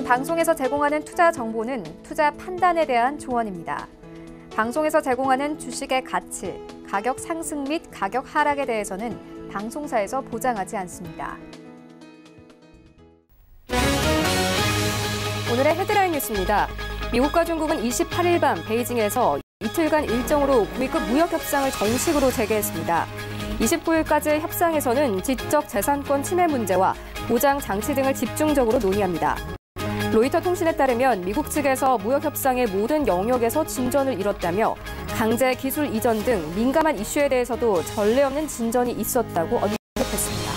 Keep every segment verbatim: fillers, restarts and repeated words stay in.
방송에서 제공하는 투자 정보는 투자 판단에 대한 조언입니다. 방송에서 제공하는 주식의 가치, 가격 상승 및 가격 하락에 대해서는 방송사에서 보장하지 않습니다. 오늘의 헤드라인 뉴스입니다. 미국과 중국은 이십팔 일 밤 베이징에서 이틀간 일정으로 고위급 무역 협상을 정식으로 재개했습니다. 이십구 일까지 협상에서는 지적 재산권 침해 문제와 보장 장치 등을 집중적으로 논의합니다. 로이터 통신에 따르면 미국 측에서 무역 협상의 모든 영역에서 진전을 이뤘다며 강제 기술 이전 등 민감한 이슈에 대해서도 전례 없는 진전이 있었다고 언급했습니다.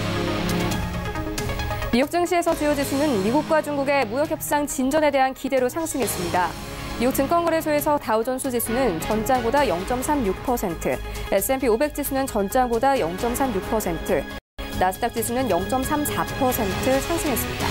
미국 증시에서 주요 지수는 미국과 중국의 무역 협상 진전에 대한 기대로 상승했습니다. 미국 증권거래소에서 다우존스 지수는 전장보다 영 점 삼육 퍼센트, 에스 앤 피 오백 지수는 전장보다 영 점 삼육 퍼센트, 나스닥 지수는 영 점 삼사 퍼센트 상승했습니다.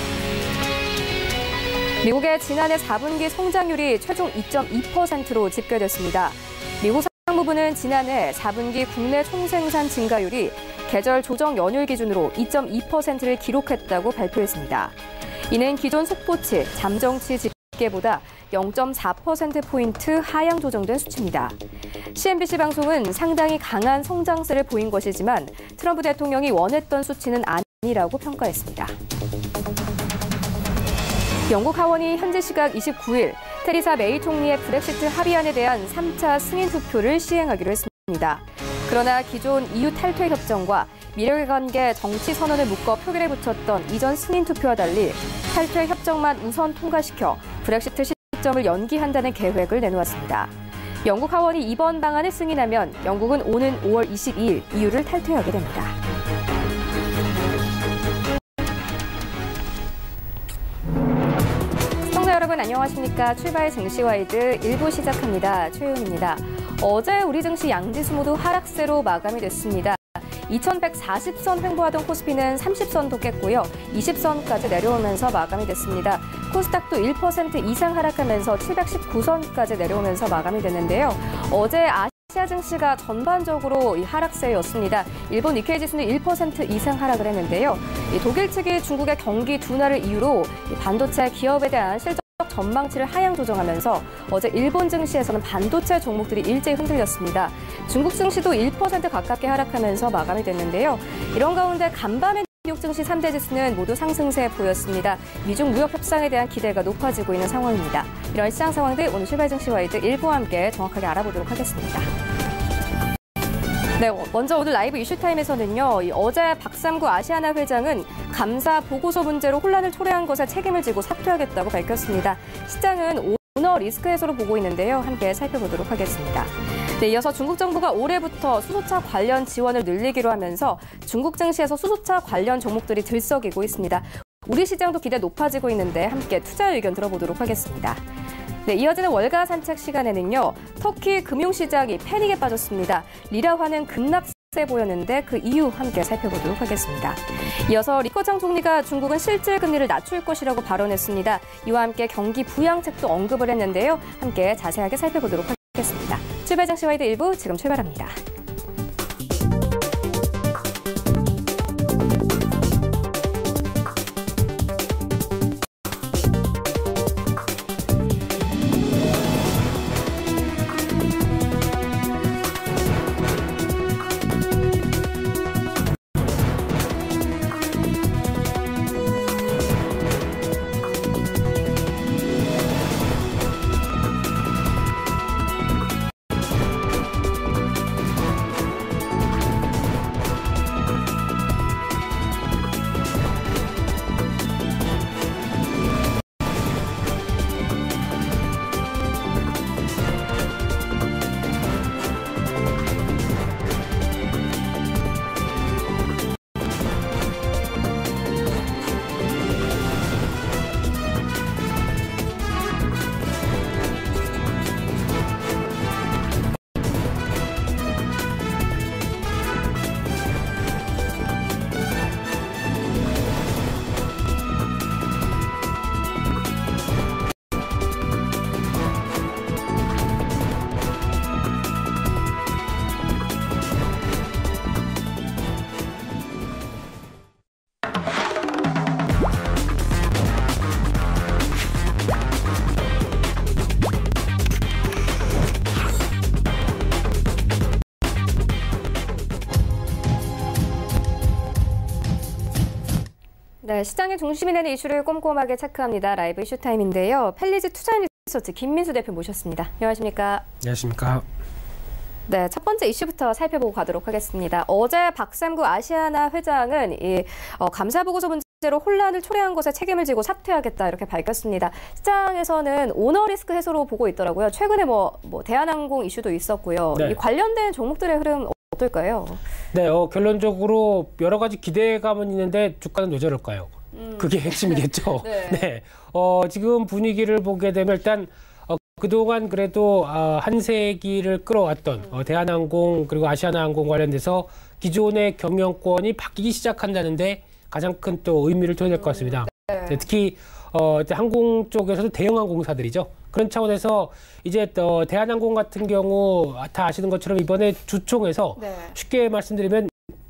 미국의 지난해 사 분기 성장률이 최종 이 점 이 퍼센트로 집계됐습니다. 미국 상무부는 지난해 사 분기 국내 총생산 증가율이 계절 조정 연율 기준으로 이 점 이 퍼센트를 기록했다고 발표했습니다. 이는 기존 속보치, 잠정치 집계보다 영 점 사 퍼센트포인트 하향 조정된 수치입니다. 씨 엔 비 씨 방송은 상당히 강한 성장세를 보인 것이지만 트럼프 대통령이 원했던 수치는 아니라고 평가했습니다. 영국 하원이 현지 시각 이십구 일 테리사 메이 총리의 브렉시트 합의안에 대한 삼 차 승인 투표를 시행하기로 했습니다. 그러나 기존 이유 탈퇴 협정과 미래의 관계 정치 선언을 묶어 표결에 붙였던 이전 승인 투표와 달리 탈퇴 협정만 우선 통과시켜 브렉시트 시점을 연기한다는 계획을 내놓았습니다. 영국 하원이 이번 방안을 승인하면 영국은 오는 오월 이십이일 이유를 탈퇴하게 됩니다. 시청자 여러분 안녕하십니까? 출발 증시와이드 일 부 시작합니다. 최윤입니다. 어제 우리 증시 양지수 모두 하락세로 마감이 됐습니다. 이천백사십 선 횡보하던 코스피는 삼십 선도 깼고요. 이십 선까지 내려오면서 마감이 됐습니다. 코스닥도 일 퍼센트 이상 하락하면서 칠백십구 선까지 내려오면서 마감이 됐는데요. 어제 아시아 증시가 전반적으로 이 하락세였습니다. 일본 니케이 지수는 일 퍼센트 이상 하락을 했는데요. 이 독일 측이 중국의 경기 둔화를 이유로 이 반도체 기업에 대한 실적 전망치를 하향 조정하면서 어제 일본 증시에서는 반도체 종목들이 일제히 흔들렸습니다. 중국 증시도 일 퍼센트 가깝게 하락하면서 마감이 됐는데요. 이런 가운데 간밤에 미국 증시 삼 대 지수는 모두 상승세 보였습니다. 미중 무역 협상에 대한 기대가 높아지고 있는 상황입니다. 이런 시장 상황들 오늘 출발 증시와이드 일 부와 함께 정확하게 알아보도록 하겠습니다. 네, 먼저 오늘 라이브 이슈타임에서는요. 어제 박삼구 아시아나 회장은 감사 보고서 문제로 혼란을 초래한 것에 책임을 지고 사퇴하겠다고 밝혔습니다. 시장은 오너 리스크 해소로 보고 있는데요. 함께 살펴보도록 하겠습니다. 네, 이어서 중국 정부가 올해부터 수소차 관련 지원을 늘리기로 하면서 중국 증시에서 수소차 관련 종목들이 들썩이고 있습니다. 우리 시장도 기대 높아지고 있는데 함께 투자 의견 들어보도록 하겠습니다. 네, 이어지는 월가 산책 시간에는요. 터키 금융시장이 패닉에 빠졌습니다. 리라화는 급락세 보였는데 그 이유 함께 살펴보도록 하겠습니다. 이어서 리커창 총리가 중국은 실질 금리를 낮출 것이라고 발언했습니다. 이와 함께 경기 부양책도 언급을 했는데요. 함께 자세하게 살펴보도록 하겠습니다. 출발 증시와이드 일 부 지금 출발합니다. 네, 시장의 중심이 되는 이슈를 꼼꼼하게 체크합니다. 라이브 이슈타임인데요. 펠리즈 투자인리서치 김민수 대표 모셨습니다. 안녕하십니까? 안녕하십니까? 네, 첫 번째 이슈부터 살펴보고 가도록 하겠습니다. 어제 박삼구 아시아나 회장은 이 어, 감사보고서 문제로 혼란을 초래한 것에 책임을 지고 사퇴하겠다 이렇게 밝혔습니다. 시장에서는 오너 리스크 해소로 보고 있더라고요. 최근에 뭐, 뭐 대한항공 이슈도 있었고요. 네. 이 관련된 종목들의 흐름 어떨까요? 네, 어, 결론적으로 여러 가지 기대감은 있는데 주가는 왜 저럴까요? 음. 그게 핵심이겠죠. 네. 네. 어, 지금 분위기를 보게 되면 일단 어, 그동안 그래도 어, 한 세기를 끌어왔던 음. 어, 대한항공 그리고 아시아나항공 관련돼서 기존의 경영권이 바뀌기 시작한다는데 가장 큰 또 의미를 둬야 될 것 같습니다. 음. 네. 네, 특히 어, 항공 쪽에서도 대형 항공사들이죠. 그런 차원에서 이제 또 대한항공 같은 경우 다 아시는 것처럼 이번에 주총에서 네. 쉽게 말씀드리면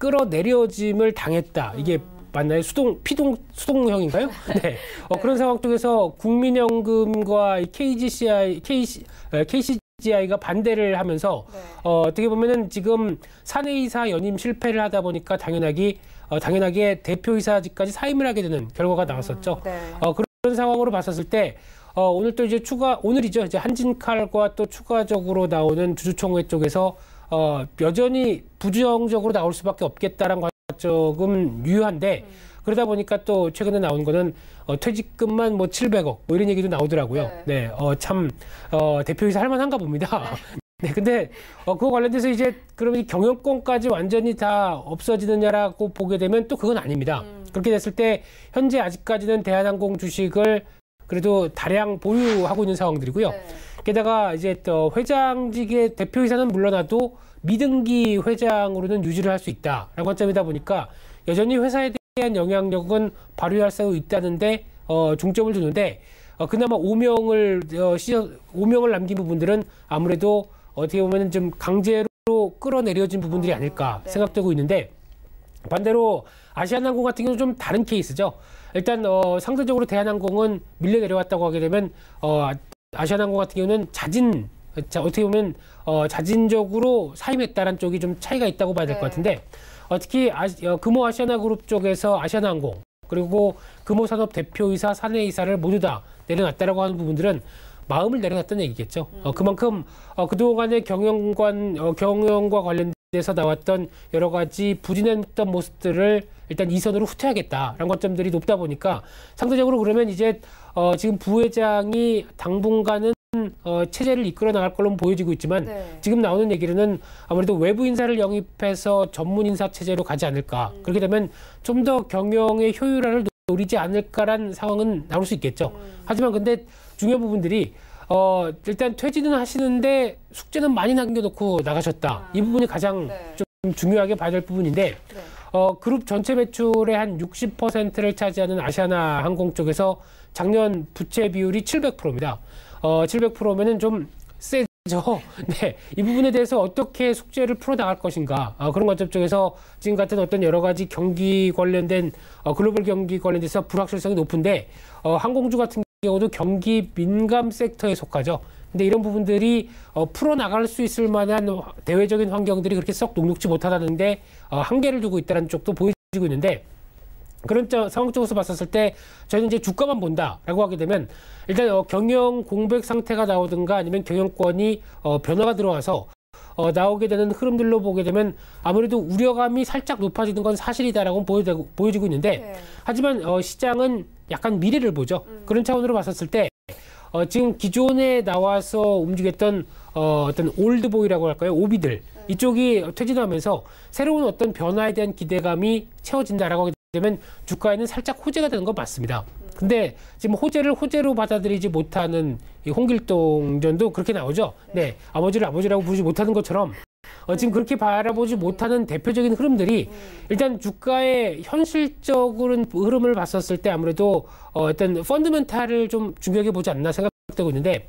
끌어내려짐을 당했다. 이게 음. 맞나요? 수동, 피동, 수동형인가요? 네. 어, 그런 상황 쪽에서 국민연금과 케이지씨아이, 케이씨, 케이씨지아이가 반대를 하면서 네. 어, 어떻게 보면은 지금 사내이사 연임 실패를 하다 보니까 당연하게 어, 당연하게 대표이사직까지 사임을 하게 되는 결과가 나왔었죠. 음, 네. 어, 그런 상황으로 봤었을 때 어, 오늘 또 이제 추가 오늘이죠. 이제 한진칼과 또 추가적으로 나오는 주주총회 쪽에서 어, 여전히 부정적으로 나올 수밖에 없겠다라는 관점은 유효한데 음. 그러다 보니까 또 최근에 나온 거는 어, 퇴직금만 뭐 칠백억 뭐 이런 얘기도 나오더라고요. 네, 네 어, 참 어, 대표이사 할 만한가 봅니다. 네, 근데 어, 그거 관련돼서 이제 그러면 경영권까지 완전히 다 없어지느냐라고 보게 되면 또 그건 아닙니다. 음. 그렇게 됐을 때 현재 아직까지는 대한항공 주식을 그래도 다량 보유하고 있는 상황들이고요. 네. 게다가 이제 또 회장직의 대표이사는 물러나도 미등기 회장으로는 유지를 할 수 있다라는 관점이다 보니까 여전히 회사에 대한 영향력은 발휘할 수 있다는데 어, 중점을 두는데 어, 그나마 오명을 어, 씌어, 오명을 남긴 부분들은 아무래도 어떻게 보면 좀 강제로 끌어내려진 부분들이 아닐까 네. 생각되고 있는데 반대로 아시아나항공 같은 경우는 좀 다른 케이스죠. 일단 어, 상대적으로 대한항공은 밀려 내려왔다고 하게 되면 어, 아시아나항공 같은 경우는 자진 자, 어떻게 보면 어, 자진적으로 사임했다는 쪽이 좀 차이가 있다고 봐야 될 것 네. 같은데 어, 특히 아시, 어, 금호 아시아나그룹 쪽에서 아시아나항공 그리고 금호산업 대표이사 사내이사를 모두 다 내려놨다라고 하는 부분들은 마음을 내려놨다는 얘기겠죠. 음. 어, 그만큼 어, 그동안의 경영관 어, 경영과 관련돼서 나왔던 여러 가지 부진했던 모습들을 일단 이선으로 후퇴하겠다라는 관점들이 높다 보니까 상대적으로 그러면 이제 어, 지금 부회장이 당분간은 어, 체제를 이끌어 나갈 걸로 보여지고 있지만 네. 지금 나오는 얘기로는 아무래도 외부 인사를 영입해서 전문 인사 체제로 가지 않을까. 음. 그렇게 되면 좀 더 경영의 효율화를 노리지 않을까라는 상황은 나올 수 있겠죠. 음. 하지만 근데 중요한 부분들이 어, 일단 퇴진은 하시는데 숙제는 많이 남겨놓고 나가셨다. 아. 이 부분이 가장 네. 좀 중요하게 봐야 될 부분인데 네. 어, 그룹 전체 매출의 한 육십 퍼센트를 차지하는 아시아나 항공 쪽에서 작년 부채 비율이 칠백 퍼센트입니다. 어, 칠백 퍼센트면은 좀 세죠. 네. 이 부분에 대해서 어떻게 숙제를 풀어나갈 것인가. 어, 그런 관점 쪽에서 지금 같은 어떤 여러 가지 경기 관련된, 어, 글로벌 경기 관련돼서 불확실성이 높은데, 어, 항공주 같은 경우도 경기 민감 섹터에 속하죠. 근데 이런 부분들이, 어, 풀어나갈 수 있을 만한 대외적인 환경들이 그렇게 썩 녹록지 못하다는데, 어, 한계를 두고 있다는 쪽도 보여지고 있는데, 그런 상황 쪽에서 봤었을 때 저희는 이제 주가만 본다라고 하게 되면 일단 어, 경영 공백 상태가 나오든가 아니면 경영권이 어, 변화가 들어와서 어, 나오게 되는 흐름들로 보게 되면 아무래도 우려감이 살짝 높아지는 건 사실이다라고 보여지고, 보여지고 있는데 네. 하지만 어, 시장은 약간 미래를 보죠. 음. 그런 차원으로 봤었을 때 어, 지금 기존에 나와서 움직였던 어, 어떤 올드보이라고 할까요? 오비들 음. 이쪽이 퇴진하면서 새로운 어떤 변화에 대한 기대감이 채워진다라고 하게 되면 주가에는 살짝 호재가 되는 건 맞습니다. 근데 지금 호재를 호재로 받아들이지 못하는 이 홍길동전도 그렇게 나오죠. 네, 아버지를 아버지라고 부르지 못하는 것처럼 어, 지금 그렇게 바라보지 못하는 대표적인 흐름들이 일단 주가의 현실적인 흐름을 봤었을 때 아무래도 어, 어떤 펀드멘탈을 좀 중요하게 보지 않나 생각되고 있는데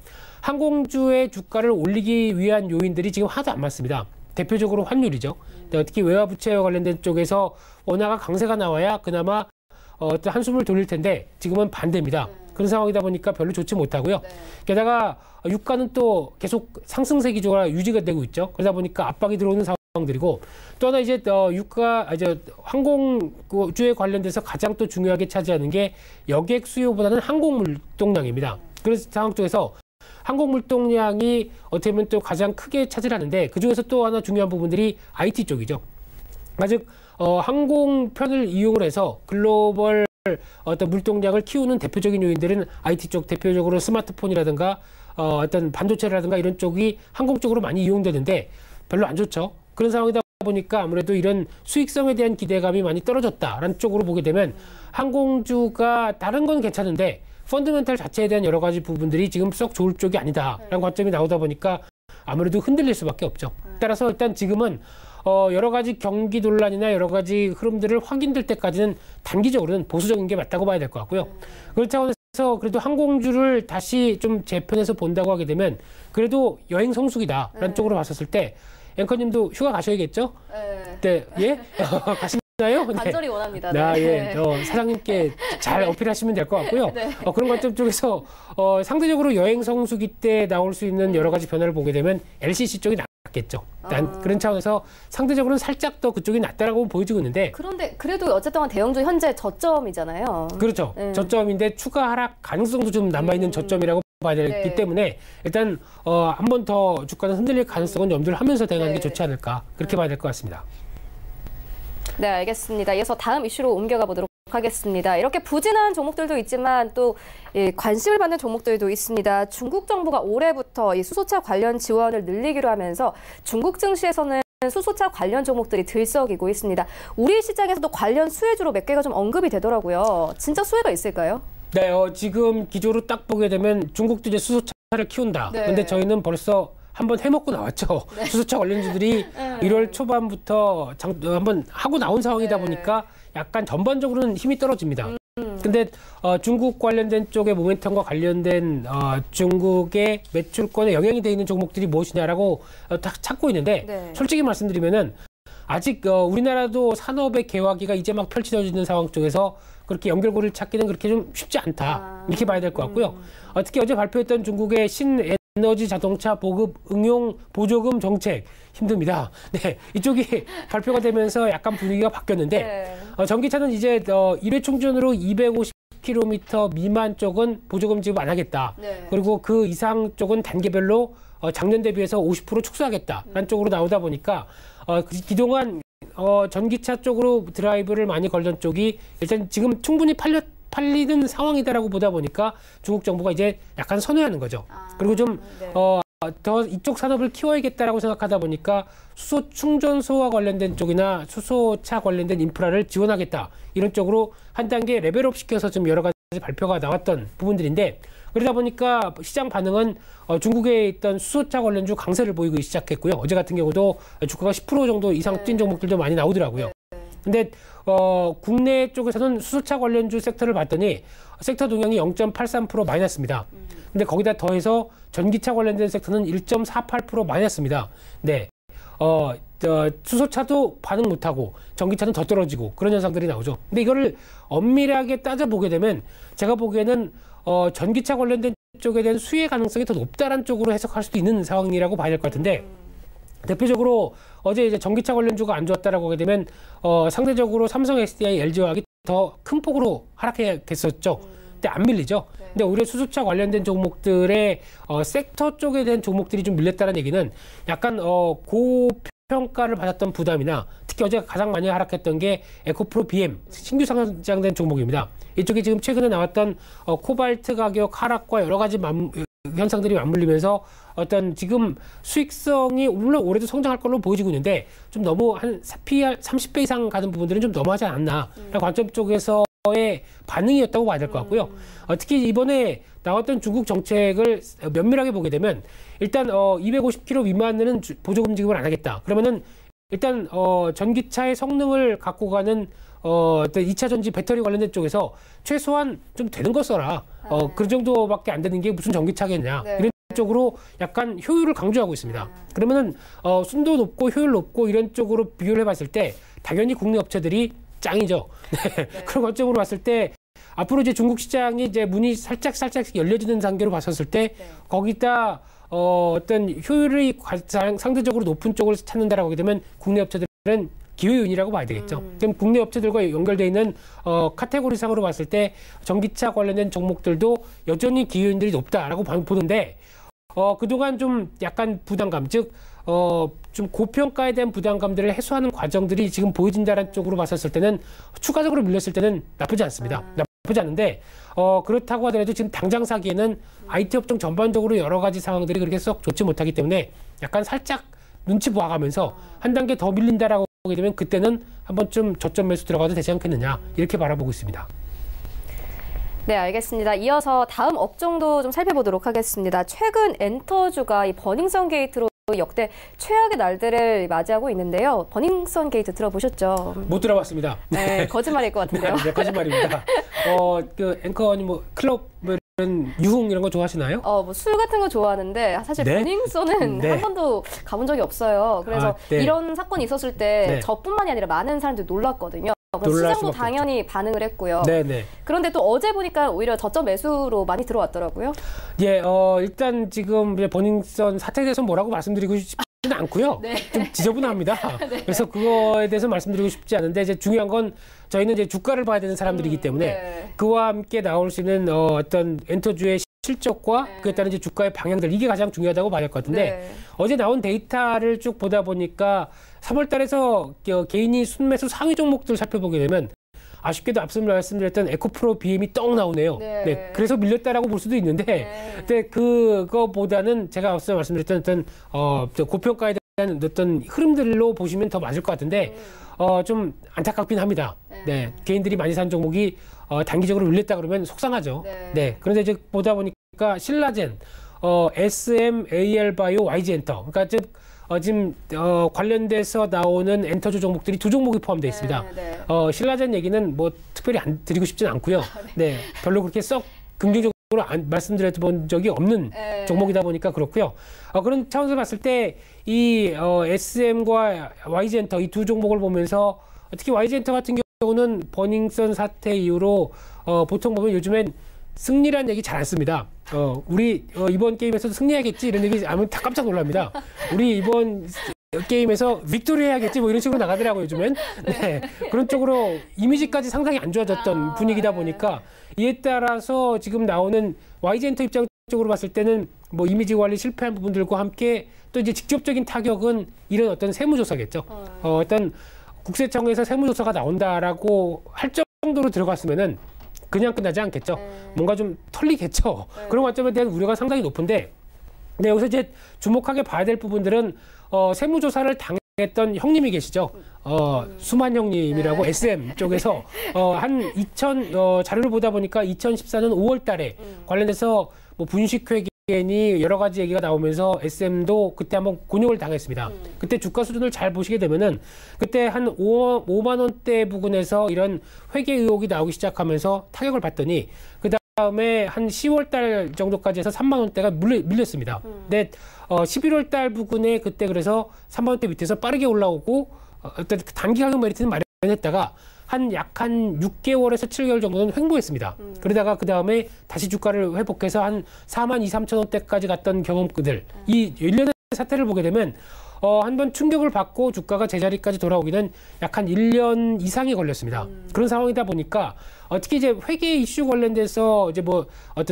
항공주의 주가를 올리기 위한 요인들이 지금 하나도 안 맞습니다. 대표적으로 환율이죠. 특히 외화 부채와 관련된 쪽에서 원화가 강세가 나와야 그나마 어떤 한숨을 돌릴 텐데 지금은 반대입니다. 네. 그런 상황이다 보니까 별로 좋지 못하고요. 네. 게다가 유가는 또 계속 상승세 기조가 유지가 되고 있죠. 그러다 보니까 압박이 들어오는 상황 상황들이고 또 하나 이제 어, 유가 이제 항공주에 관련돼서 가장 또 중요하게 차지하는 게 여객 수요보다는 항공 물동량입니다. 그래서 상황 쪽에서 항공 물동량이 어떻게 보면 또 가장 크게 차지하는데 그 중에서 또 하나 중요한 부분들이 아이티 쪽이죠. 즉 어, 항공편을 이용을 해서 글로벌 어떤 물동량을 키우는 대표적인 요인들은 아이티 쪽, 대표적으로 스마트폰이라든가 어, 어떤 반도체라든가 이런 쪽이 항공 쪽으로 많이 이용되는데 별로 안 좋죠. 그런 상황이다 보니까 아무래도 이런 수익성에 대한 기대감이 많이 떨어졌다라는 쪽으로 보게 되면 항공주가 다른 건 괜찮은데 펀더멘탈 자체에 대한 여러 가지 부분들이 지금 썩 좋을 쪽이 아니다라는 관점이 나오다 보니까 아무래도 흔들릴 수밖에 없죠. 따라서 일단 지금은 어, 여러 가지 경기 논란이나 여러 가지 흐름들을 확인될 때까지는 단기적으로는 보수적인 게 맞다고 봐야 될 것 같고요. 그런 차원에서 그래도 항공주를 다시 좀 재편해서 본다고 하게 되면 그래도 여행 성수기다라는 네. 쪽으로 봤었을 때 앵커님도 휴가 가셔야겠죠? 네. 네. 예? 가시나요? 네. 간절히 원합니다. 네. 아, 예. 네. 어, 사장님께 잘 어필하시면 될 것 같고요. 네. 어, 그런 관점 쪽에서 어, 상대적으로 여행 성수기 때 나올 수 있는 여러 가지 변화를 보게 되면 엘씨씨 쪽이 낫겠죠. 난 아. 그런 차원에서 상대적으로는 살짝 더 그쪽이 낫다라고 보여지고 있는데. 그런데 그래도 어쨌든 대형주 현재 저점이잖아요. 그렇죠. 네. 저점인데 추가 하락 가능성도 좀 남아있는 음. 저점이라고 봐야 되기 네. 때문에 일단 어, 한 번 더 주가는 흔들릴 가능성은 염두를 하면서 대응하는 네. 게 좋지 않을까 그렇게 음. 봐야 될 것 같습니다. 네, 알겠습니다. 이어서 다음 이슈로 옮겨가 보도록 하겠습니다. 이렇게 부진한 종목들도 있지만 또 예, 관심을 받는 종목들도 있습니다. 중국 정부가 올해부터 이 수소차 관련 지원을 늘리기로 하면서 중국 증시에서는 수소차 관련 종목들이 들썩이고 있습니다. 우리 시장에서도 관련 수혜주로 몇 개가 좀 언급이 되더라고요. 진짜 수혜가 있을까요? 네, 어, 지금 기조로 딱 보게 되면 중국도 이제 수소차를 키운다. 네. 근데 저희는 벌써 한번 해먹고 나왔죠. 네. 수소차 관련주들이 네. 일월 초반부터 장, 한번 하고 나온 상황이다 네. 보니까 약간 전반적으로는 힘이 떨어집니다. 음. 근데 어, 중국 관련된 쪽의 모멘텀과 관련된 어, 중국의 매출권에 영향이 돼 있는 종목들이 무엇이냐라고 어, 딱 찾고 있는데 네. 솔직히 말씀드리면은 아직 어, 우리나라도 산업의 개화기가 이제 막 펼쳐지는 상황 쪽에서 그렇게 연결고리를 찾기는 그렇게 좀 쉽지 않다. 아. 이렇게 봐야 될 것 같고요. 음. 어, 특히 어제 발표했던 중국의 신에너지 자동차 보급 응용 보조금 정책 힘듭니다. 네, 이쪽이 발표가 되면서 약간 분위기가 바뀌었는데 네. 어, 전기차는 이제 어, 일 회 충전으로 이백오십 킬로미터 미만 쪽은 보조금 지급 안 하겠다. 네. 그리고 그 이상 쪽은 단계별로 어, 작년 대비해서 오십 퍼센트 축소하겠다라는 음. 쪽으로 나오다 보니까 어, 그동안 어, 전기차 쪽으로 드라이브를 많이 걸던 쪽이 일단 지금 충분히 팔려, 팔리는 상황이다라고 보다 보니까 중국 정부가 이제 약간 선회하는 거죠. 아, 그리고 좀 네. 어, 더 이쪽 산업을 키워야겠다라고 생각하다 보니까 수소 충전소와 관련된 쪽이나 수소차 관련된 인프라를 지원하겠다. 이런 쪽으로 한 단계 레벨업 시켜서 좀 여러 가지 발표가 나왔던 부분들인데 그러다 보니까 시장 반응은 어, 중국에 있던 수소차 관련주 강세를 보이기 시작했고요. 어제 같은 경우도 주가가 십 퍼센트 정도 이상 뛴 종목들도 많이 나오더라고요. 근데 어, 국내 쪽에서는 수소차 관련주 섹터를 봤더니 섹터 동향이 영 점 팔삼 퍼센트 마이너스입니다. 근데 거기다 더해서 전기차 관련된 섹터는 일 점 사팔 퍼센트 마이너스입니다. 네. 어, 어, 수소차도 반응 못하고 전기차는 더 떨어지고 그런 현상들이 나오죠. 근데 이거를 엄밀하게 따져보게 되면 제가 보기에는 어, 전기차 관련된 쪽에 대한 수혜 가능성이 더 높다는 쪽으로 해석할 수도 있는 상황이라고 봐야 될 것 같은데 대표적으로 어제 이제 전기차 관련주가 안 좋았다라고 하게 되면 어, 상대적으로 삼성 에스디아이, 엘지화학이 더 큰 폭으로 하락했었죠. 근데 안 밀리죠. 근데 오히려 수소차 관련된 종목들의 어, 섹터 쪽에 대한 종목들이 좀 밀렸다는 얘기는 약간 어, 고평가를 받았던 부담이나 특히 어제 가장 많이 하락했던 게 에코프로 비엠 신규 상장된 종목입니다. 이쪽에 지금 최근에 나왔던 어, 코발트 가격 하락과 여러 가지 맘, 현상들이 맞물리면서 어떤 지금 수익성이 물론 올해도 성장할 걸로 보여지고 있는데 좀 너무 한 피이알 삼십 배 이상 가는 부분들은 좀 너무하지 않나 음. 관점 쪽에서의 반응이었다고 봐야 될 것 같고요. 음. 어, 특히 이번에 나왔던 중국 정책을 면밀하게 보게 되면 일단 어, 이백오십 킬로미터 미만은 보조금 지급을 안 하겠다. 그러면은 일단 어, 전기차의 성능을 갖고 가는 어, 이 차 전지 배터리 관련된 쪽에서 최소한 좀 되는 거 써라. 어, 네. 그 정도밖에 안 되는 게 무슨 전기차겠냐. 네. 이런 쪽으로 약간 효율을 강조하고 있습니다. 네. 그러면은 어, 순도 높고 효율 높고 이런 쪽으로 비교를 해봤을 때 당연히 국내 업체들이 짱이죠. 네. 네. 그런 관점으로 봤을 때 앞으로 이제 중국 시장이 이제 문이 살짝 살짝 열려지는 단계로 봤었을 때 네. 거기다 어, 어떤 효율이 가장 상대적으로 높은 쪽을 찾는다라고 하게 되면 국내 업체들은 기회윤이라고 봐야 되겠죠. 음. 그럼 국내 업체들과 연결되어 있는 어, 카테고리상으로 봤을 때 전기차 관련된 종목들도 여전히 기회윤들이 높다라고 보는데 어, 그동안 좀 약간 부담감, 즉 어, 좀 고평가에 대한 부담감들을 해소하는 과정들이 지금 보여진다는 쪽으로 봤었을 때는 추가적으로 밀렸을 때는 나쁘지 않습니다. 음. 나쁘지 않은데 어, 그렇다고 하더라도 지금 당장 사기에는 음. 아이티 업종 전반적으로 여러 가지 상황들이 그렇게 썩 좋지 못하기 때문에 약간 살짝 눈치 보아가면서 음. 한 단계 더 밀린다라고 하게 되면 그때는 한번 좀 저점 매수 들어가도 되지 않겠느냐 이렇게 바라보고 있습니다. 네, 알겠습니다. 이어서 다음 업종도 좀 살펴보도록 하겠습니다. 최근 엔터주가 이 버닝썬 게이트로 역대 최악의 날들을 맞이하고 있는데요. 버닝썬 게이트 들어보셨죠? 못 들어봤습니다. 네, 거짓말일 것 같은데요. 네, 거짓말입니다. 어, 그 앵커님 뭐 클럽 뭐 이런 유흥 이런 거 좋아하시나요? 어, 뭐 술 같은 거 좋아하는데 사실 네? 버닝썬은 네. 한 번도 가본 적이 없어요. 그래서 아, 네. 이런 사건이 있었을 때 네. 저뿐만이 아니라 많은 사람들이 놀랐거든요. 시장도 당연히 없죠. 반응을 했고요. 네네. 그런데 또 어제 보니까 오히려 저점 매수로 많이 들어왔더라고요. 예, 어, 일단 지금 버닝썬 사태에 대해서 뭐라고 말씀드리고 싶지는 않고요. 네. 좀 지저분합니다. 네. 그래서 그거에 대해서 말씀드리고 싶지 않은데 이제 중요한 건 저희는 이제 주가를 봐야 되는 사람들이기 때문에 음, 네. 그와 함께 나올 수 있는 어, 어떤 엔터주의 실적과 네. 그에 따른 이제 주가의 방향들 이게 가장 중요하다고 봐야 할 것 같은데 네. 어제 나온 데이터를 쭉 보다 보니까 삼월 달에서 개인이 순매수 상위 종목들 살펴보게 되면 아쉽게도 앞서 말씀드렸던 에코프로 비엠이 떡 나오네요. 네. 네. 그래서 밀렸다라고 볼 수도 있는데 네. 근데 그거보다는 제가 앞서 말씀드렸던 어떤 어, 고평가에 대한 어떤 흐름들로 보시면 더 맞을 것 같은데 음. 어, 좀 안타깝긴 합니다. 네. 네. 개인들이 많이 산 종목이 어, 단기적으로 밀렸다 그러면 속상하죠. 네. 네. 그런데 이제 보다 보니까 신라젠, 어, 에스엠, 에이엘바이오, 와이지엔터. 그러니까 즉 어, 지금 어, 관련돼서 나오는 엔터주 종목들이 두 종목이 포함되어 있습니다. 네, 네. 어, 신라젠 얘기는 뭐 특별히 안 드리고 싶지는 않고요. 네. 별로 그렇게 썩 긍정적으로 안, 말씀드렸던 적이 없는 네. 종목이다 보니까 그렇고요. 어, 그런 차원에서 봤을 때 이 어, 에스엠과 와이지엔터 이 두 종목을 보면서 특히 와이지엔터 같은 경우는 버닝썬 사태 이후로 어, 보통 보면 요즘엔 승리란 얘기 잘 안 씁니다. 어, 우리 어, 이번 게임에서 승리하겠지 이런 얘기 하면 다 깜짝 놀랍니다. 우리 이번 게임에서 빅토리 해야겠지 뭐 이런 식으로 나가더라고요 요즘엔. 네. 그런 쪽으로 이미지까지 상당히 안 좋아졌던 아, 분위기다 보니까 이에 따라서 지금 나오는 와이지엔터 입장적으로 봤을 때는 뭐 이미지 관리 실패한 부분들과 함께 또 이제 직접적인 타격은 이런 어떤 세무조사겠죠. 어, 어떤 국세청에서 세무조사가 나온다라고 할 정도로 들어갔으면은 그냥 끝나지 않겠죠. 네. 뭔가 좀 털리겠죠. 네. 그런 관점에 대한 우려가 상당히 높은데 네, 여기서 이제 주목하게 봐야 될 부분들은 어, 세무조사를 당했던 형님이 계시죠. 어, 음. 수만 형님이라고 네. 에스엠 쪽에서 어, 한 이천 어, 자료를 보다 보니까 이천십사 년 오월 달에 음. 관련해서 뭐 분식회계니 여러 가지 얘기가 나오면서 에스엠도 그때 한번 곤욕을 당했습니다. 음. 그때 주가 수준을 잘 보시게 되면은 그때 한 오만 원대 부근에서 이런 회계 의혹이 나오기 시작하면서 타격을 받더니 그 다음에 한 시월 달 정도까지 해서 삼만 원대가 밀렸습니다. 음. 근데 어, 십일월 달 부근에 그때 그래서 삼만 원대 밑에서 빠르게 올라오고 어, 어떤 단기 가격 메리트는 마련했다가 한 약 한 육 개월에서 칠 개월 정도는 횡보했습니다. 음. 그러다가 그 다음에 다시 주가를 회복해서 한 사만 이삼천 원대까지 갔던 경험들. 음. 이 일련의 사태를 보게 되면 어, 한번 충격을 받고 주가가 제자리까지 돌아오기는 약 한 일 년 이상이 걸렸습니다. 음. 그런 상황이다 보니까 어, 특히 이제 회계 이슈 관련돼서 이제 뭐 어떤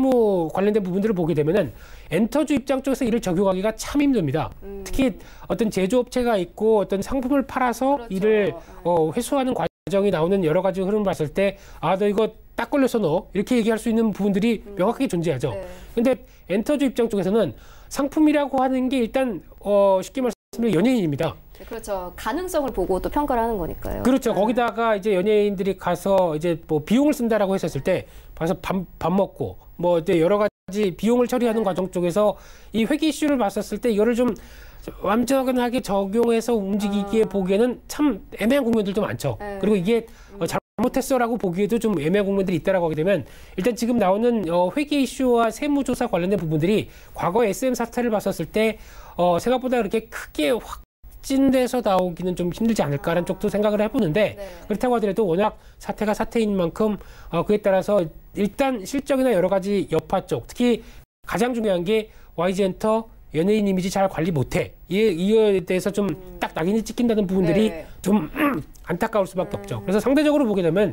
세무 관련된 부분들을 보게 되면은 엔터주 입장 쪽에서 이를 적용하기가 참 힘듭니다. 음. 특히 어떤 제조업체가 있고 어떤 상품을 팔아서 그렇죠. 이를 어, 회수하는 과정이 나오는 여러 가지 흐름을 봤을 때 아, 너 이거 딱 걸렸어 너 이렇게 얘기할 수 있는 부분들이 음. 명확하게 존재하죠. 네. 근데 엔터주 입장 쪽에서는 상품이라고 하는 게 일단 어, 쉽게 말씀드리면 연예인입니다. 그렇죠. 가능성을 보고 또 평가를 하는 거니까요. 그렇죠. 네. 거기다가 이제 연예인들이 가서 이제 뭐 비용을 쓴다라고 했었을 때 가서 밥, 밥 먹고 뭐 이제 여러 가지 비용을 처리하는 네. 과정 쪽에서 이 회계 이슈를 봤었을 때 이거를 좀 완전하게 적용해서 움직이기에 아. 보기에는 참 애매한 국면들도 많죠. 네. 그리고 이게 음. 잘못했어라고 보기에도 좀 애매한 국면들이 있다라고 하게 되면 일단 지금 나오는 어, 회계 이슈와 세무조사 관련된 부분들이 과거 에스엠 사태를 봤었을 때 어, 생각보다 그렇게 크게 확 찐돼서 나오기는 좀 힘들지 않을까라는 아. 쪽도 생각을 해보는데 네. 그렇다고 하더라도 워낙 사태가 사태인 만큼 어, 그에 따라서 일단 실적이나 여러 가지 여파 쪽 특히 가장 중요한 게 와이지엔터 연예인 이미지 잘 관리 못해. 이, 이에 대해서 좀 딱 낙인이 찍힌다는 부분들이 네. 좀 안타까울 수밖에 음. 없죠. 그래서 상대적으로 보게 되면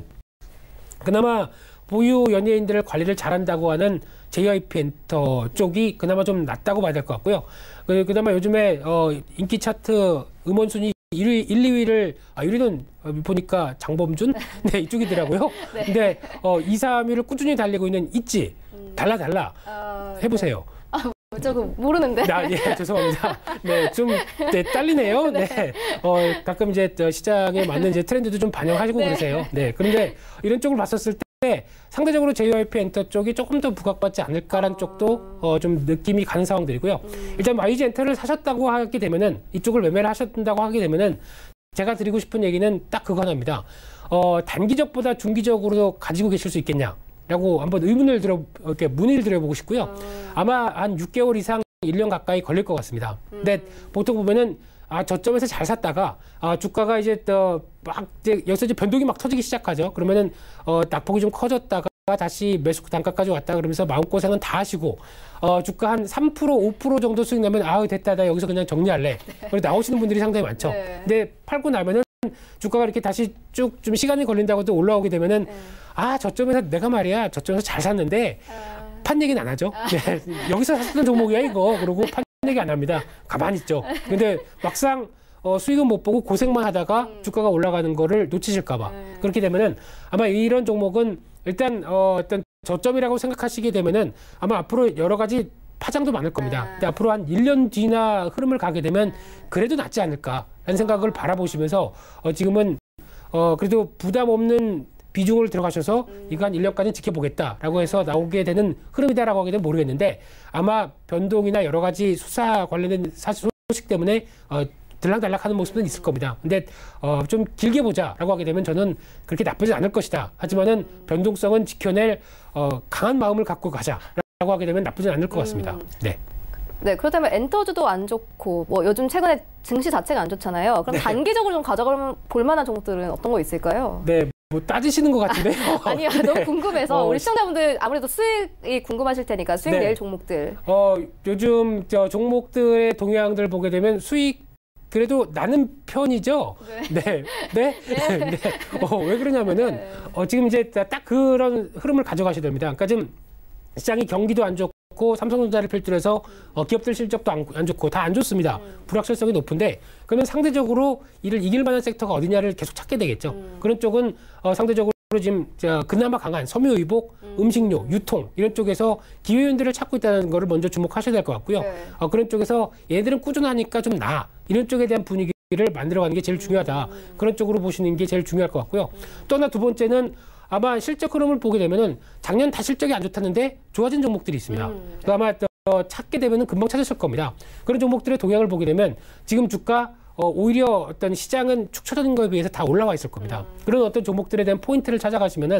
그나마 보유 연예인들을 관리를 잘한다고 하는 제이와이피 엔터 쪽이 그나마 좀 낫다고 봐야 될 것 같고요. 그, 그나마 요즘에 어, 인기 차트 음원 순위 일 위, 일, 이 위를, 아, 일 위는 보니까 장범준? 네, 이쪽이더라고요. 네. 근데 어, 이, 삼 위를 꾸준히 달리고 있는 있지. 달라, 달라. 어, 해보세요. 네. 저도 모르는데. 아, 예, 죄송합니다. 네, 좀, 네, 딸리네요. 네. 네. 어, 가끔 이제 시장에 맞는 이제 트렌드도 좀 반영하시고 네. 그러세요. 네. 그런데 이런 쪽을 봤었을 때 상대적으로 제이와이피 엔터 쪽이 조금 더 부각받지 않을까라는 아... 쪽도 어, 좀 느낌이 가는 상황들이고요. 음. 일단 와이지 엔터를 사셨다고 하게 되면은 이쪽을 매매를 하셨다고 하게 되면은 제가 드리고 싶은 얘기는 딱 그거 하나입니다. 어, 단기적보다 중기적으로 가지고 계실 수 있겠냐? 라고 한번 의문을 들어, 이렇게 문의를 드려보고 싶고요. 음. 아마 한 육 개월 이상 일 년 가까이 걸릴 것 같습니다. 음. 근데 보통 보면은 아, 저점에서 잘 샀다가 아, 주가가 이제 또 막 이제 여기서 이제 변동이 막 터지기 시작하죠. 그러면은 어, 낙폭이 좀 커졌다가 다시 매수 단가까지 왔다 그러면서 마음고생은 다 하시고 어, 주가 한 삼 퍼센트 오 퍼센트 정도 수익 나면 아우 됐다 나 여기서 그냥 정리할래. 네. 그리고 나오시는 분들이 상당히 많죠. 네. 근데 팔고 나면은 주가가 이렇게 다시 쭉 좀 시간이 걸린다고 또 올라오게 되면은 네. 아, 저점에서 내가 말이야 저점에서 잘 샀는데 아... 판 얘기는 안 하죠. 아... 네. 여기서 샀던 종목이야 이거. 그러고 판 얘기 안 합니다. 가만히 있죠. 근데 막상 어, 수익은 못 보고 고생만 하다가 음. 주가가 올라가는 거를 놓치실까 봐. 음. 그렇게 되면은 아마 이런 종목은 일단 어, 어떤 저점이라고 생각하시게 되면은 아마 앞으로 여러 가지 파장도 많을 겁니다. 음. 근데 앞으로 한 일 년 뒤나 흐름을 가게 되면 그래도 낫지 않을까라는 생각을 바라보시면서 어, 지금은 어, 그래도 부담 없는 비중을 들어가셔서 음. 이거 한 일 년까지는 지켜보겠다라고 해서 나오게 되는 흐름이다라고 하게 되면 모르겠는데 아마 변동이나 여러 가지 수사 관련된 사실 소식 때문에 어, 들락달락하는 모습은 있을 겁니다. 근데 어, 좀 길게 보자라고 하게 되면 저는 그렇게 나쁘지 않을 것이다. 하지만은 음. 변동성은 지켜낼 어, 강한 마음을 갖고 가자라고 하게 되면 나쁘지 않을 것 같습니다. 음. 네. 네, 그렇다면 엔터주도 안 좋고 뭐 요즘 최근에 증시 자체가 안 좋잖아요. 그럼 네. 단기적으로 좀 가져가 볼 만한 종목들은 어떤 거 있을까요? 네. 뭐 따지시는 것 같은데요. 아니요, 네. 너무 궁금해서 어, 우리 시청자분들 아무래도 수익이 궁금하실 테니까 수익 네. 낼 종목들. 어, 요즘 저 종목들의 동향들 보게 되면 수익 그래도 나는 편이죠. 네. 네. 네. 네. 네. 어, 왜 그러냐면은 네. 어, 지금 이제 딱 그런 흐름을 가져가셔야 됩니다. 그러니까 지금 시장이 경기도 안 좋고 삼성전자를 필두로 해서 어, 기업들 실적도 안, 안 좋고 다 안 좋습니다. 음. 불확실성이 높은데 그러면 상대적으로 이를 이길 만한 섹터가 어디냐를 계속 찾게 되겠죠. 음. 그런 쪽은 어, 상대적으로 지금 저, 그나마 강한 섬유의복, 음. 음식료, 유통 이런 쪽에서 기회윤들을 찾고 있다는 거를 먼저 주목하셔야 될 것 같고요. 네. 어, 그런 쪽에서 얘들은 꾸준하니까 좀 나아. 이런 쪽에 대한 분위기를 만들어가는 게 제일 중요하다. 음. 그런 쪽으로 보시는 게 제일 중요할 것 같고요. 음. 또 하나 두 번째는 아마 실적 흐름을 보게 되면은 작년 다 실적이 안 좋았는데 좋아진 종목들이 있습니다. 음. 그 아마 또 찾게 되면은 금방 찾으실 겁니다. 그런 종목들의 동향을 보게 되면 지금 주가 어, 오히려 어떤 시장은 축 처진 거에 비해서 다 올라와 있을 겁니다. 음. 그런 어떤 종목들에 대한 포인트를 찾아가시면은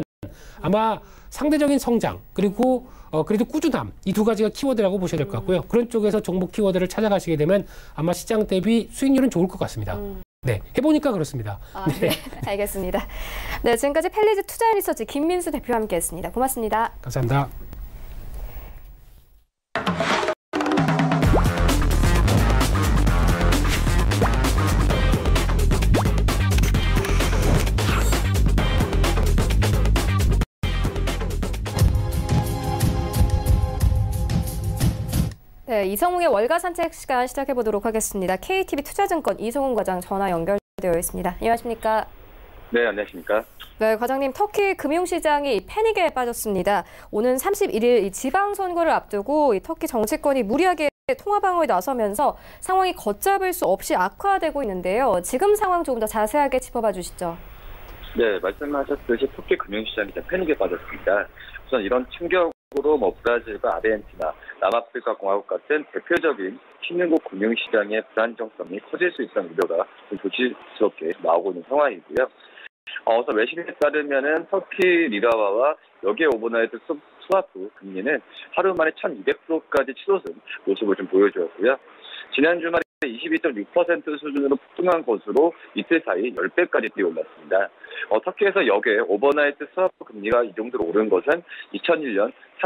아마 상대적인 성장 그리고 어, 그래도 꾸준함 이 두 가지가 키워드라고 보셔야 될 것 같고요. 그런 쪽에서 종목 키워드를 찾아가시게 되면 아마 시장 대비 수익률은 좋을 것 같습니다. 음. 네, 해보니까 그렇습니다. 아, 네. 네, 알겠습니다. 네, 지금까지 펠리즈 투자리서치 김민수 대표와 함께했습니다. 고맙습니다. 감사합니다. 네, 이성웅의 월가 산책 시간 시작해 보도록 하겠습니다. 케이티비 투자증권 이성웅 과장 전화 연결되어 있습니다. 안녕하십니까? 네, 안녕하십니까? 네, 과장님, 터키 금융시장이 패닉에 빠졌습니다. 오는 삼십일 일 이 지방선거를 앞두고 이 터키 정치권이 무리하게 통화 방어에 나서면서 상황이 걷잡을 수 없이 악화되고 있는데요. 지금 상황 조금 더 자세하게 짚어봐 주시죠. 네, 말씀하셨듯이 터키 금융시장이 패닉에 빠졌습니다. 우선 이런 충격으로 뭐 브라질과 아르헨티나, 남아프리카 공화국 같은 대표적인 신흥국 금융시장의 불안정성이 커질 수 있다는 우려가 좀 조심스럽게 나오고 있는 상황이고요. 어, 우선 외신에 따르면은 터키 리라와와 여기에 오버나이트 스와프 금리는 하루 만에 천이백 퍼센트까지 치솟은 모습을 좀 보여주었고요. 지난 주말에 이십이 점 육 퍼센트 수준으로 폭등한 것으로 이틀 사이 십 배까지 뛰어올랐습니다. 어, 터키에서 역에 오버나이트 스와프 금리가 이 정도로 오른 것은 이천일 년 삼백이십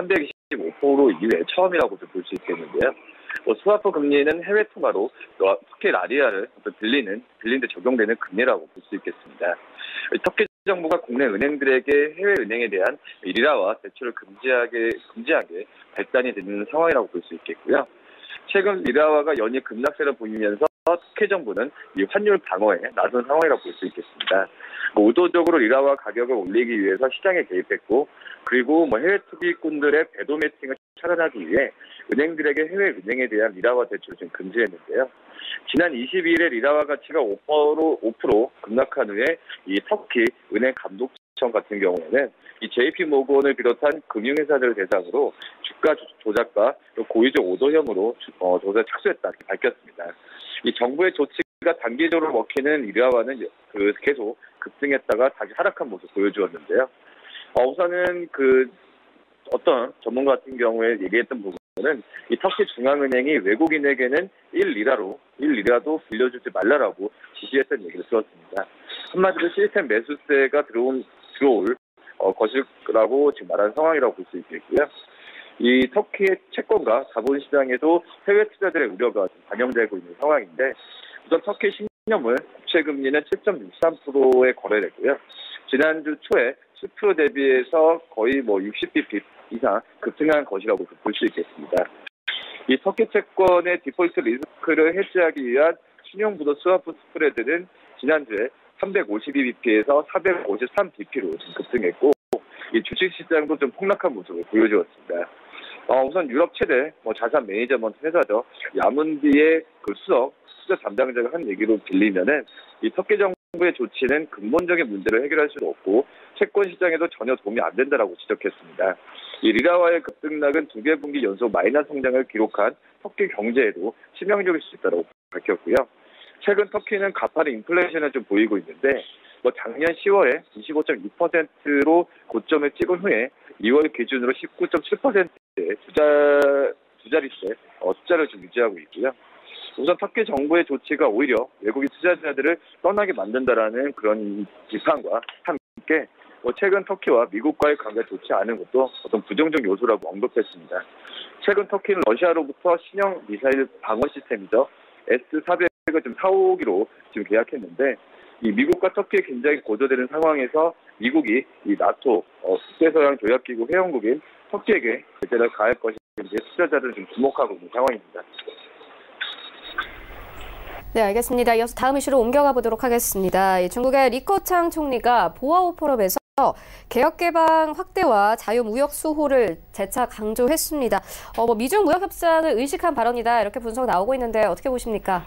퍼센트 이후에 처음이라고 볼 수 있겠는데요. 뭐 스와프 금리는 해외 통화로 터키 라리아를 빌리는 빌린데 적용되는 금리라고 볼 수 있겠습니다. 터키 정부가 국내 은행들에게 해외 은행에 대한 리라와 대출을 금지하게 금지하게 발단이 되는 상황이라고 볼 수 있겠고요. 최근 리라화가 연이어 급락세를 보이면서 터키 정부는 이 환율 방어에 나선 상황이라고 볼 수 있겠습니다. 뭐 의도적으로 리라화 가격을 올리기 위해서 시장에 개입했고, 그리고 뭐 해외 투기꾼들의 배도 매칭을 차단하기 위해 은행들에게 해외 은행에 대한 리라화 대출을 좀 금지했는데요. 지난 이십이일에 리라화 가치가 오 퍼센트 급락한 후에 이 터키 은행 감독청 같은 경우에는 이 제이피 모건을 비롯한 금융회사들을 대상으로 주가 조작과 고의적 오도 혐의로 어, 조사에 착수했다 이렇게 밝혔습니다. 이 정부의 조치가 단기적으로 먹히는 리라화는 그 계속 급등했다가 다시 하락한 모습 보여주었는데요. 어, 우선은 그 어떤 전문가 같은 경우에 얘기했던 부분은 이 터키 중앙은행이 외국인에게는 일 리라로 일 리라도 빌려주지 말라라고 지시했던 얘기를 들었습니다. 한마디로 시스템 매수세가 들어온 들어올 어, 것이라고 지금 말하는 상황이라고 볼 수 있겠고요. 이 터키의 채권과 자본시장에도 해외 투자들의 우려가 반영되고 있는 상황인데, 우선 터키 십 년물 국채 금리는 칠 점 육삼 퍼센트에 거래됐고요. 지난주 초에 십 퍼센트 대비해서 거의 뭐 육십 비피 이상 급등한 것이라고 볼 수 있겠습니다. 이 터키 채권의 디폴트 리스크를 해지하기 위한 신용부도 스와프 스프레드는 지난주에 삼백오십이 비피에서 사백오십삼 비피로 급등했고, 이 주식시장도 좀 폭락한 모습을 보여주었습니다. 어, 우선 유럽 최대 뭐 자산 매니저먼트 회사죠. 야문디의 그 수석 투자 담당자가 한 얘기로 빌리면은 이 터키 정부의 조치는 근본적인 문제를 해결할 수도 없고 채권 시장에도 전혀 도움이 안 된다라고 지적했습니다. 이 리라화의 급등락은 두 개 분기 연속 마이너스 성장을 기록한 터키 경제에도 치명적일 수 있다고 밝혔고요. 최근 터키는 가파른 인플레이션을 좀 보이고 있는데, 뭐 작년 시월에 이십오 점 이 퍼센트로 고점을 찍은 후에 이월 기준으로 십구 점 칠 퍼센트의 투자 두 자릿수 어, 숫자를 좀 유지하고 있고요. 우선 터키 정부의 조치가 오히려 외국인 투자자들을 떠나게 만든다라는 그런 비판과 함께 뭐 최근 터키와 미국과의 관계가 좋지 않은 것도 어떤 부정적 요소라고 언급했습니다. 최근 터키는 러시아로부터 신형 미사일 방어 시스템이죠. 에스 사백을 좀 사오기로 지금 계약했는데, 이 미국과 터키의 긴장이 고조되는 상황에서 미국이 이 나토 어, 북대서양 조약기구 회원국인 터키에게 제재를 가할 것인지 투자자들은 좀 주목하고 있는 상황입니다. 네, 알겠습니다. 이어서 다음 이슈로 옮겨가 보도록 하겠습니다. 중국의 리커창 총리가 보아오 포럼에서 개혁 개방 확대와 자유무역 수호를 재차 강조했습니다. 어, 뭐 미중 무역 협상을 의식한 발언이다 이렇게 분석 나오고 있는데 어떻게 보십니까?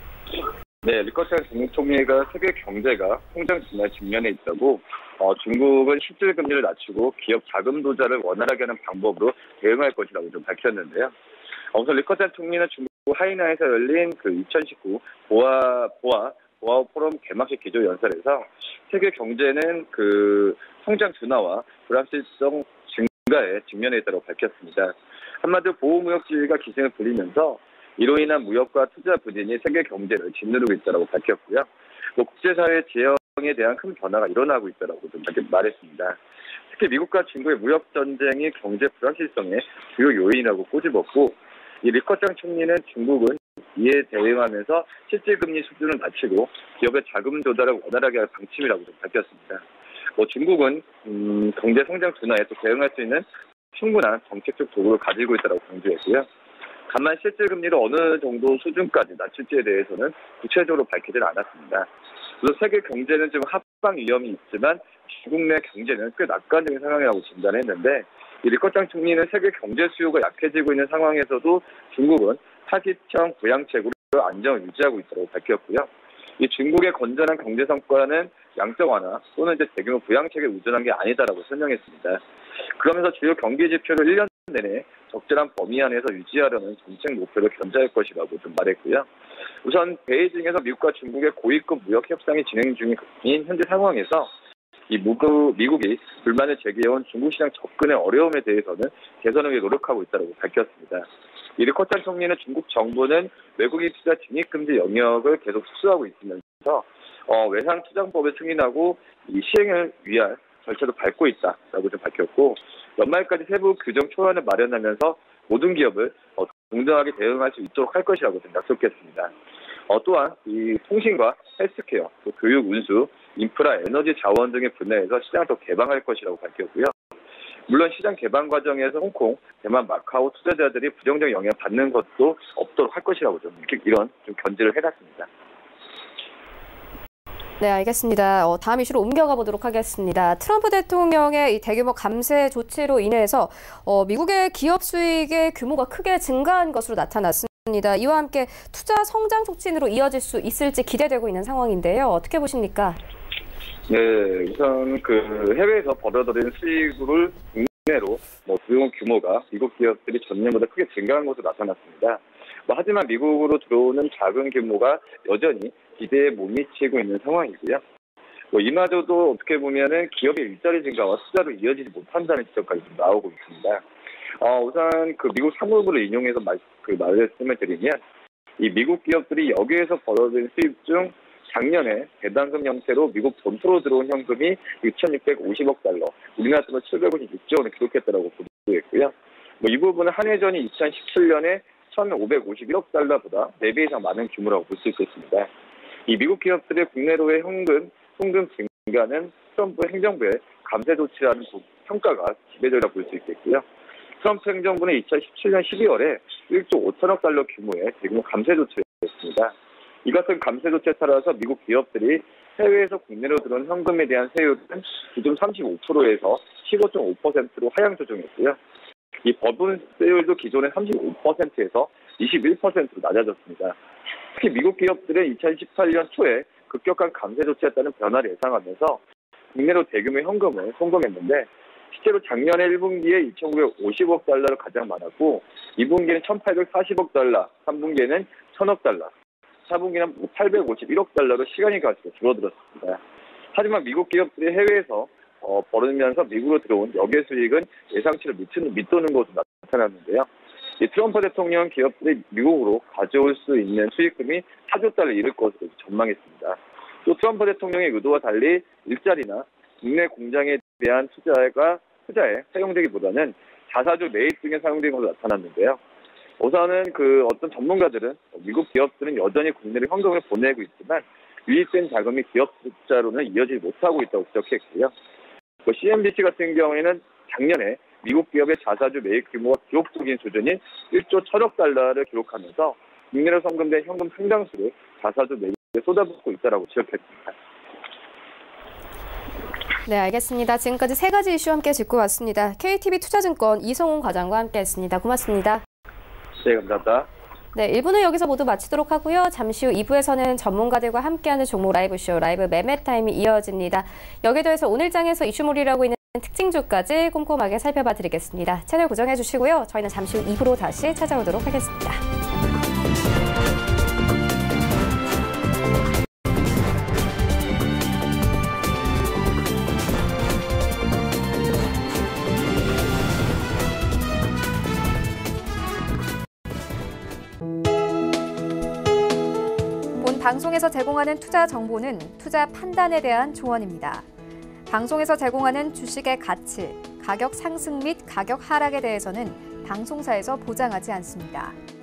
네, 리커창 중국 총리가 세계 경제가 성장 둔화 직면에 있다고 어, 중국은 실질 금리를 낮추고 기업 자금 도자를 원활하게 하는 방법으로 대응할 것이라고 좀 밝혔는데요. 어, 우선 리커창 총리는 중국 하이나에서 열린 그 이천십구 보아 보아 보아 포럼 개막식 기조 연설에서 세계 경제는 그 성장 둔화와 불확실성 증가에 직면해 있다고 밝혔습니다. 한마디로 보호무역 지위가 기승을 부리면서 이로 인한 무역과 투자 부진이 세계 경제를 짓누르고 있다고 밝혔고요. 뭐 국제사회 지형에 대한 큰 변화가 일어나고 있다고 좀 말했습니다. 특히 미국과 중국의 무역 전쟁이 경제 불확실성의 주요 요인이라고 꼬집었고, 이 리커창 총리는 중국은 이에 대응하면서 실질 금리 수준을 낮추고 기업의 자금 조달을 원활하게 할 방침이라고 좀 밝혔습니다. 뭐 중국은 음, 경제 성장 둔화에 또 대응할 수 있는 충분한 정책적 도구를 가지고 있다고 강조했고요. 다만 실질 금리를 어느 정도 수준까지 낮출지에 대해서는 구체적으로 밝히진 않았습니다. 그래서 세계 경제는 지금 합방 위험이 있지만 중국 내 경제는 꽤 낙관적인 상황이라고 진단했는데, 이 리커창 총리는 세계 경제 수요가 약해지고 있는 상황에서도 중국은 타깃형 부양책으로 안정을 유지하고 있다고 밝혔고요. 이 중국의 건전한 경제 성과는 양적 완화 또는 이제 대규모 부양책에 의존한 게 아니다라고 설명했습니다. 그러면서 주요 경기 지표를 일 년 내내 적절한 범위 안에서 유지하려는 정책 목표를 견제할 것이라고 좀 말했고요. 우선 베이징에서 미국과 중국의 고위급 무역 협상이 진행 중인 현재 상황에서 이 미국이 불만을 제기해온 중국 시장 접근의 어려움에 대해서는 개선을 위해 노력하고 있다고 밝혔습니다. 이 리커창 총리는 중국 정부는 외국인 투자 진입 금지 영역을 계속 수수하고 있으면서 어, 외상 투자법을 승인하고 이 시행을 위한 절차도 밟고 있다라고 좀 밝혔고 연말까지 세부 규정 초안을 마련하면서 모든 기업을 어, 동등하게 대응할 수 있도록 할 것이라고 좀 약속했습니다. 어, 또한 이 통신과 헬스케어, 또 교육, 운수, 인프라, 에너지 자원 등의 분야에서 시장을 더 개방할 것이라고 밝혔고요. 물론 시장 개방 과정에서 홍콩, 대만, 마카오 투자자들이 부정적 영향을 받는 것도 없도록 할 것이라고 좀 이런 좀 견지를 해놨습니다. 네, 알겠습니다. 어, 다음 이슈로 옮겨가 보도록 하겠습니다. 트럼프 대통령의 이 대규모 감세 조치로 인해서 어, 미국의 기업 수익의 규모가 크게 증가한 것으로 나타났습니다. 이와 함께 투자 성장 촉진으로 이어질 수 있을지 기대되고 있는 상황인데요. 어떻게 보십니까? 네, 우선 그 해외에서 벌어들인 수익을 국내로 뭐 들여온 규모가 미국 기업들이 전년보다 크게 증가한 것으로 나타났습니다. 뭐 하지만 미국으로 들어오는 작은 규모가 여전히 기대에 못 미치고 있는 상황이고요. 뭐 이마저도 어떻게 보면은 기업의 일자리 증가와 투자로 이어지지 못한다는 지적까지 좀 나오고 있습니다. 어, 우선 그 미국 사무부를 인용해서 말, 그 말씀을 드리면 이 미국 기업들이 여기에서 벌어들인 수입 중 작년에 배당금 형태로 미국 본토로 들어온 현금이 육천육백오십억 달러, 우리나라 돈으로 칠백오십육조 원을 기록했다고 보도했고요. 뭐 이 부분은 한해전이 이천십칠 년에 천오백오십일억 달러보다 네 배 이상 많은 규모라고 볼 수 있겠습니다. 이 미국 기업들의 국내로의 현금, 송금 증가는 트럼프 행정부의 감세 조치라는 평가가 지배적이라고 볼 수 있겠고요. 트럼프 행정부는 이천십칠 년 십이월에 일조 오천억 달러 규모의 대규모 감세 조치를 했습니다. 이 같은 감세 조치에 따라서 미국 기업들이 해외에서 국내로 들어온 현금에 대한 세율은 기존 삼십오 퍼센트에서 십오 점 오 퍼센트로 하향 조정했고요. 이 법은 세율도 기존의 삼십오 퍼센트에서 이십일 퍼센트로 낮아졌습니다. 특히 미국 기업들은 이천십팔 년 초에 급격한 감세 조치에 따른 변화를 예상하면서 국내로 대규모 현금을 송금했는데 실제로 작년에 일 분기에 이천구백오십억 달러로 가장 많았고 이 분기에는 천팔백사십억 달러, 삼 분기에는 천억 달러, 사 분기는 팔백오십일억 달러로 시간이 갈수록 줄어들었습니다. 하지만 미국 기업들이 해외에서 어, 벌어지면서 미국으로 들어온 역외 수익은 예상치를 밑도는, 밑도는 것으로 나타났는데요. 이 트럼프 대통령 기업들이 미국으로 가져올 수 있는 수익금이 사조 달러에 이를 것으로 전망했습니다. 또 트럼프 대통령의 의도와 달리 일자리나 국내 공장에 대한 투자가 투자에 사용되기보다는 자사주 매입 등에 사용된 것으로 나타났는데요. 우선은 그 어떤 전문가들은 미국 기업들은 여전히 국내로 현금을 보내고 있지만 유입된 자금이 기업 투자로는 이어지지 못하고 있다고 지적했고요. 그 씨엔비씨 같은 경우에는 작년에 미국 기업의 자사주 매입 규모가 기록적인 수준인 일조 천억 달러를 기록하면서 국내로 송금된 현금 상당수를 자사주 매입에 쏟아붓고 있다고 지적했습니다. 네, 알겠습니다. 지금까지 세 가지 이슈 함께 짚고 왔습니다. 케이티비 투자증권 이성훈 과장과 함께했습니다. 고맙습니다. 네, 감사합니다. 네, 일 부는 여기서 모두 마치도록 하고요. 잠시 후 이 부에서는 전문가들과 함께하는 종목 라이브쇼, 라이브 매매 타임이 이어집니다. 여기에 더해서 오늘 장에서 이슈몰이라고 있는 특징주까지 꼼꼼하게 살펴봐 드리겠습니다. 채널 고정해 주시고요. 저희는 잠시 후 이 부로 다시 찾아오도록 하겠습니다. 방송에서 제공하는 투자 정보는 투자 판단에 대한 조언입니다. 방송에서 제공하는 주식의 가치, 가격 상승 및 가격 하락에 대해서는 방송사에서 보장하지 않습니다.